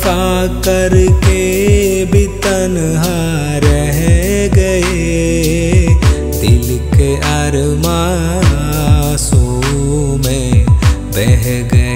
वफा करके भी तन्हा रह गए, दिल के अरमां आंसू में बह गए।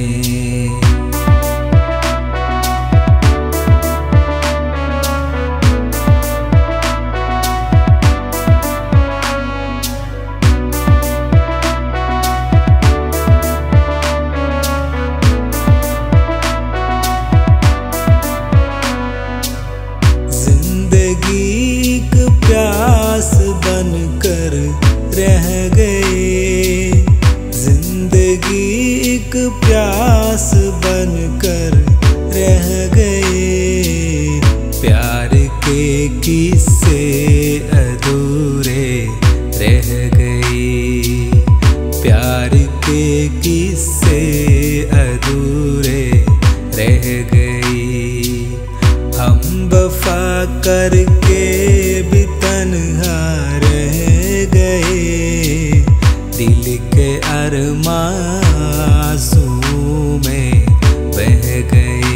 प्यास बनकर रह गए, जिंदगी एक प्यास बनकर रह गए। प्यार के किस्से अधूरे रह गए, प्यार के किस्से अधूरे रह गए। हम वफा करके भी तन्हा रह गए, दिल के अरमां आंसू में बह गए।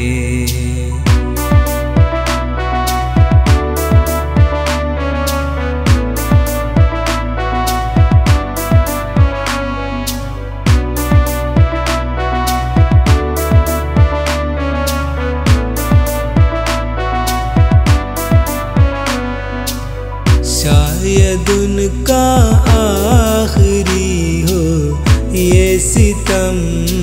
शायद उनका आखिरी हो ये सितम,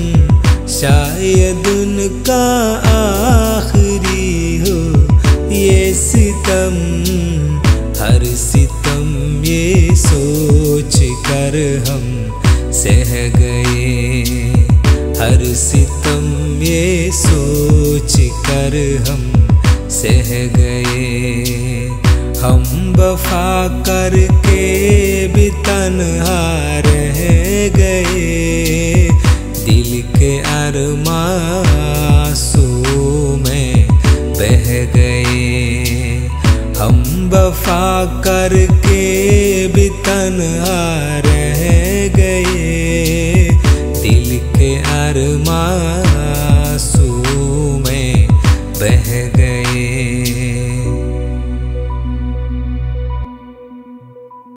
शायद उनका आखिरी हो ये सितम। हर सितम ये सोच कर हम सह गए, हर सितम ये सोच कर हम सह गए। हम वफा करके भी तन्हा रह गए, दिल के अरमां आंसू में बह गए। हम वफा करके भी तन्हा रह गए, दिल के अरमां